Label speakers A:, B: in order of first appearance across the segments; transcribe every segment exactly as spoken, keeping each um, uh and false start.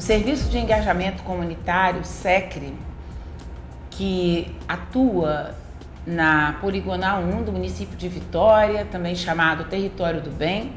A: Serviço de Engajamento Comunitário, SECRE, que atua na Poligonal um do município de Vitória, também chamado Território do Bem,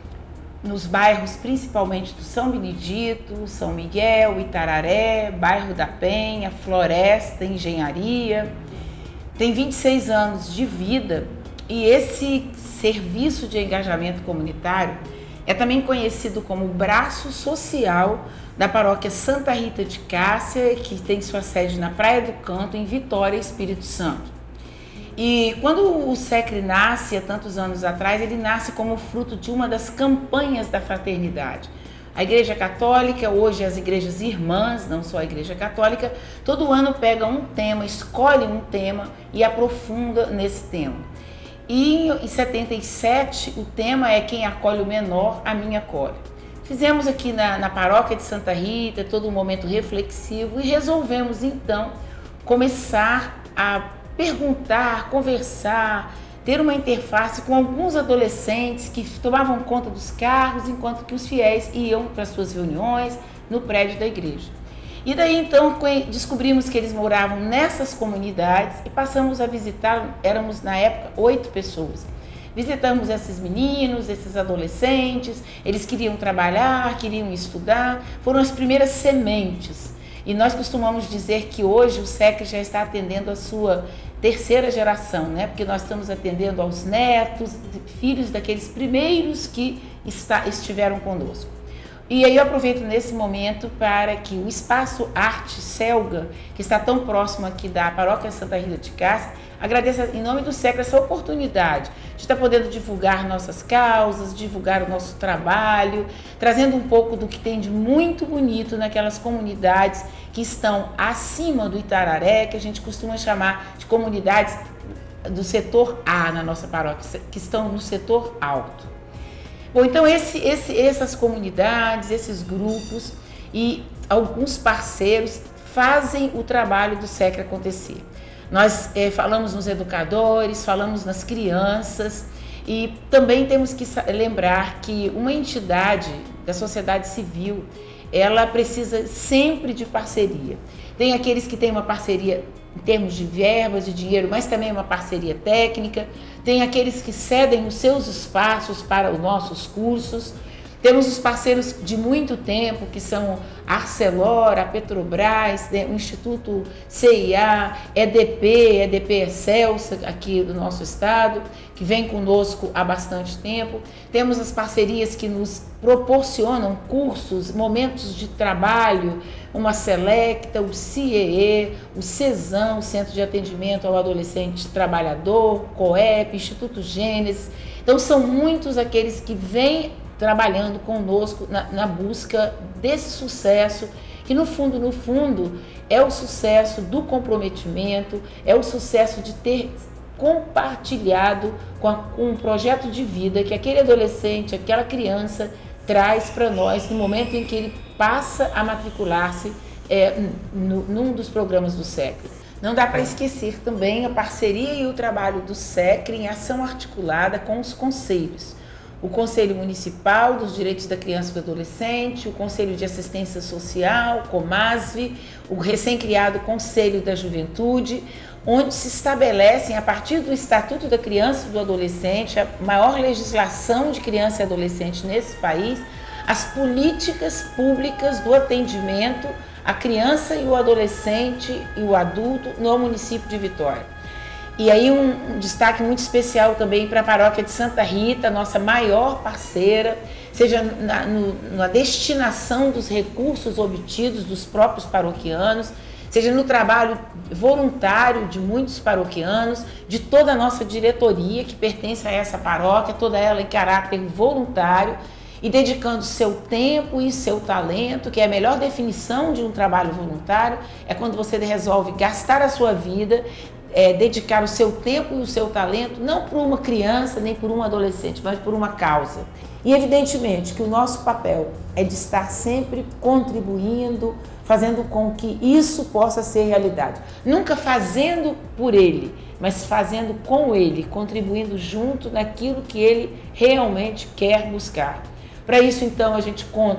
A: nos bairros principalmente do São Benedito, São Miguel, Itararé, bairro da Penha, Floresta, Engenharia. Tem vinte e seis anos de vida e esse serviço de engajamento comunitário é também conhecido como o braço social da paróquia Santa Rita de Cássia, que tem sua sede na Praia do Canto, em Vitória, Espírito Santo. E quando o SECRE nasce, há tantos anos atrás, ele nasce como fruto de uma das campanhas da fraternidade. A Igreja Católica, hoje as igrejas irmãs, não só a Igreja Católica, todo ano pega um tema, escolhe um tema e aprofunda nesse tema. E em setenta e sete, o tema é Quem acolhe o menor, a mim acolhe. Fizemos aqui na, na paróquia de Santa Rita todo um momento reflexivo e resolvemos então começar a perguntar, conversar, ter uma interface com alguns adolescentes que tomavam conta dos carros enquanto que os fiéis iam para suas reuniões no prédio da igreja. E daí então descobrimos que eles moravam nessas comunidades e passamos a visitar, éramos na época oito pessoas. Visitamos esses meninos, esses adolescentes, eles queriam trabalhar, queriam estudar, foram as primeiras sementes. E nós costumamos dizer que hoje o SECRE já está atendendo a sua terceira geração, né? Porque nós estamos atendendo aos netos, filhos daqueles primeiros que está, estiveram conosco. E aí eu aproveito nesse momento para que o Espaço Arte Selga, que está tão próximo aqui da Paróquia Santa Rita de Cássia, agradeça em nome do SECRE essa oportunidade de estar podendo divulgar nossas causas, divulgar o nosso trabalho, trazendo um pouco do que tem de muito bonito naquelas comunidades que estão acima do Itararé, que a gente costuma chamar de comunidades do setor A na nossa paróquia, que estão no setor alto. Bom, então esse, esse, essas comunidades, esses grupos e alguns parceiros fazem o trabalho do SECRE acontecer. Nós é, falamos nos educadores, falamos nas crianças e também temos que lembrar que uma entidade da sociedade civil, ela precisa sempre de parceria. Tem aqueles que têm uma parceria em termos de verbas, de dinheiro, mas também uma parceria técnica. Tem aqueles que cedem os seus espaços para os nossos cursos. Temos os parceiros de muito tempo, que são a Arcelor, a Petrobras, o Instituto C I A, E D P, E D P Excelsa, aqui do nosso estado, que vem conosco há bastante tempo. Temos as parcerias que nos proporcionam cursos, momentos de trabalho, uma Selecta, o C I E E, o CESAM, o Centro de Atendimento ao Adolescente Trabalhador, COEP, Instituto Gênesis. Então são muitos aqueles que vêm trabalhando conosco na, na busca desse sucesso, que no fundo, no fundo, é o sucesso do comprometimento, é o sucesso de ter compartilhado com, a, com um projeto de vida que aquele adolescente, aquela criança traz para nós no momento em que ele passa a matricular-se é, no, num dos programas do SECRE. Não dá para esquecer também a parceria e o trabalho do SECRE em ação articulada com os conselhos. O Conselho Municipal dos Direitos da Criança e do Adolescente, o Conselho de Assistência Social, COMASV, o recém-criado Conselho da Juventude, onde se estabelecem, a partir do Estatuto da Criança e do Adolescente, a maior legislação de criança e adolescente nesse país, as políticas públicas do atendimento à criança e o adolescente e o adulto no município de Vitória. E aí um, um destaque muito especial também para a paróquia de Santa Rita, nossa maior parceira, seja na, no, na destinação dos recursos obtidos dos próprios paroquianos, seja no trabalho voluntário de muitos paroquianos, de toda a nossa diretoria que pertence a essa paróquia, toda ela em caráter voluntário e dedicando seu tempo e seu talento, que é a melhor definição de um trabalho voluntário, é quando você resolve gastar a sua vida, É, dedicar o seu tempo e o seu talento, não por uma criança, nem por um adolescente, mas por uma causa. E evidentemente que o nosso papel é de estar sempre contribuindo, fazendo com que isso possa ser realidade. Nunca fazendo por ele, mas fazendo com ele, contribuindo junto naquilo que ele realmente quer buscar. Para isso, então, a gente conta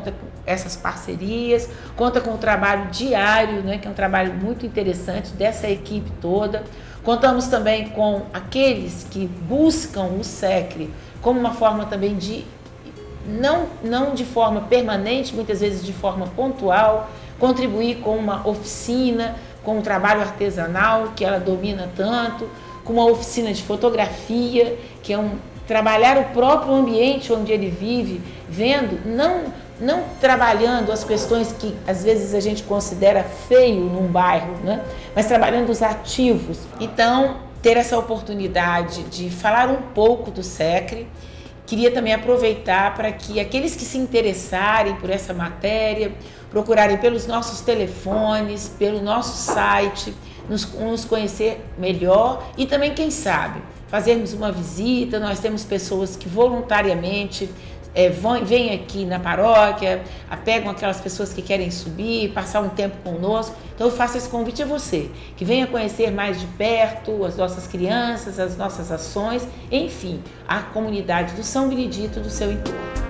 A: essas parcerias, conta com o trabalho diário, né, que é um trabalho muito interessante dessa equipe toda. Contamos também com aqueles que buscam o SECRE como uma forma também de, não, não de forma permanente, muitas vezes de forma pontual, contribuir com uma oficina, com um trabalho artesanal que ela domina tanto, com uma oficina de fotografia, que é um trabalhar o próprio ambiente onde ele vive, vendo, não, não trabalhando as questões que às vezes a gente considera feio num bairro, né? Mas trabalhando os ativos. Então, ter essa oportunidade de falar um pouco do SECRE, queria também aproveitar para que aqueles que se interessarem por essa matéria, procurarem pelos nossos telefones, pelo nosso site, nos, nos conhecer melhor e também, quem sabe, fazermos uma visita. Nós temos pessoas que voluntariamente é, vão, vêm aqui na paróquia, pegam aquelas pessoas que querem subir, passar um tempo conosco. Então eu faço esse convite a você, que venha conhecer mais de perto as nossas crianças, as nossas ações, enfim, a comunidade do São Benedito do seu entorno.